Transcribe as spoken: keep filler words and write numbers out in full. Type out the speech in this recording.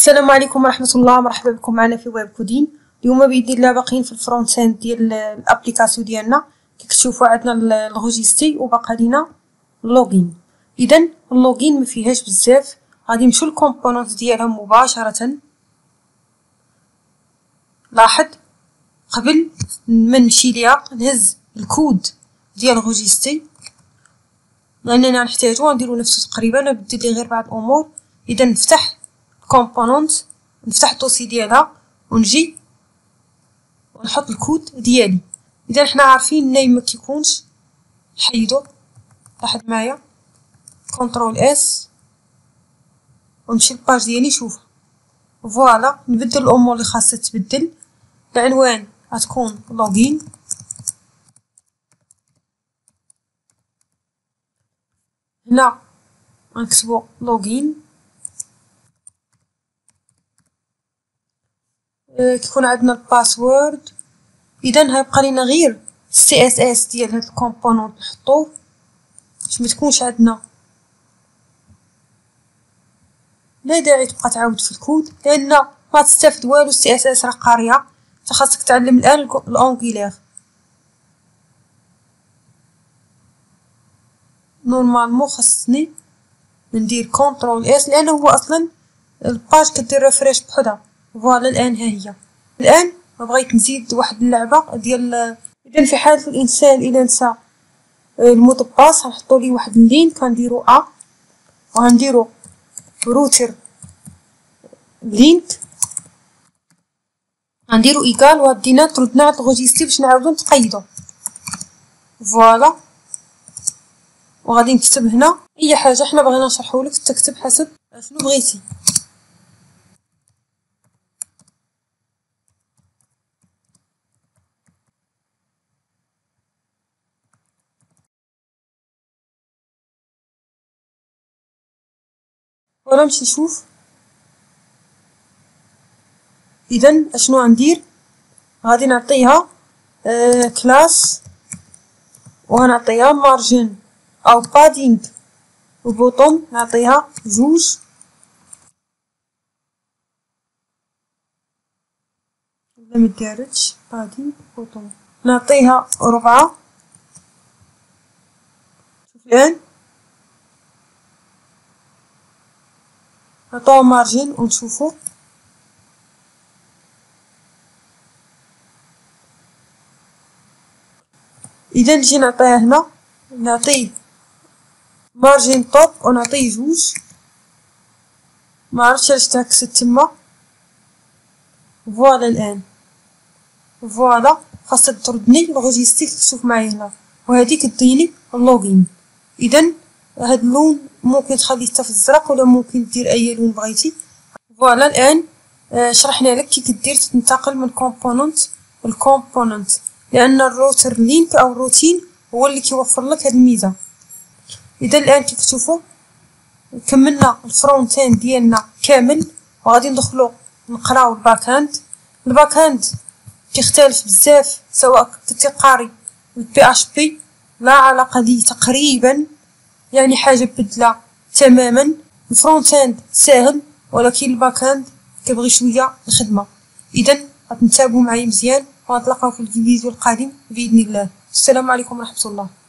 السلام عليكم ورحمة الله، مرحبا بكم معنا في ويب كودين. اليوم بإذن الله باقيين في الفرونت اند ديال الابليكاسيون ديالنا. كي كتشوفوا عندنا الروجيستي وبقى لينا اللوغين. اذا اللوغين ما فيهاش بزاف، غادي نمشيو للكومبوننت ديالها مباشرة. لاحظ قبل ما نمشي ليها نهز الكود ديال الروجيستي لاننا نحتاجو، نديرو نفسه تقريبا، نبدل لي غير بعض الامور. اذا نفتح كومبوننت، نفتح الدوسي ديالها ونجي ونحط الكود ديالي. اذا حنا عارفين النايم ما كيكونش، نحيدو. لاحظ معايا كنترول اس ونمشي للباج ديالي. شوف فوالا، نبدل الامور اللي خاصها تبدل. العنوان غتكون لوغين، هنا غنكتبو لوغين. كيكون عندنا الباسورد. اذا هيبقى لينا غير السي اس اس ديال هاد الكومبوننت نحطوه باش ما تكونش عندنا لا داعي تبقى تعاود في الكود، لان ما تستافد والو. السي اس اس راه قاريه، انت خاصك تعلم الان الانجلير. نورمالمون خاصني ندير كنترول اس لانه هو اصلا الباج كدير ريفريش بحدها. فوالا الان ها هي. الان بغيت نزيد واحد اللعبه ديال، اذا في حاله الانسان الى نسى المود باس غنحطوا ليه واحد اللينك، غنديرو ا وغنديرو روتر لينك، غنديرو ايكال وغادينا تردنا على الروجيستي باش نعاودو نتقيدو. فوالا، وغادي نكتب هنا اي حاجه حنا بغينا نشرحو لك، تكتب حسب شنو بغيتي. ولا نمشي نشوف. اذا اشنو غندير؟ غادي نعطيها آه كلاس، وغنعطيها مارجين او بادينغ، وبوطون نعطيها جوج، ولا مدارتش بادينغ بوطون نعطيها ربعة. شوف الان نعطيو مارجين ونشوفو. اذا نجي نعطيها هنا، نعطيه مارجين توب ونعطيه جوج. ما عرفتش علاش تعكست تما. فوالا الان فوالا خاصها تردني الروجيستي تشوف معايا هنا، وهذه كديني اللوغين. اذا هاد اللون ممكن تخليه حتى في الزرق، ولا ممكن دير اي لون بغيتي. فوالا الان آه شرحنا لك كي كدير تنتقل من كومبوننت لكومبوننت، لان الروتر لينك او الروتين هو اللي كيوفر لك هاد الميزه. اذا الان كيف تشوفوا كملنا الفرونت اند ديالنا كامل، وغادي ندخلو نقراو الباك اند. الباك اند كيختلف بزاف، سواء كنتي قاري البي اش بي لا علاقه ليه تقريبا، يعني حاجه بدله تماما. الفرونت اند ساهل، ولكن الباك اند كيبغي شويه الخدمه. اذا غتنتبهوا معايا مزيان، ونتلاقاو في الفيديو القادم باذن الله. السلام عليكم ورحمه الله.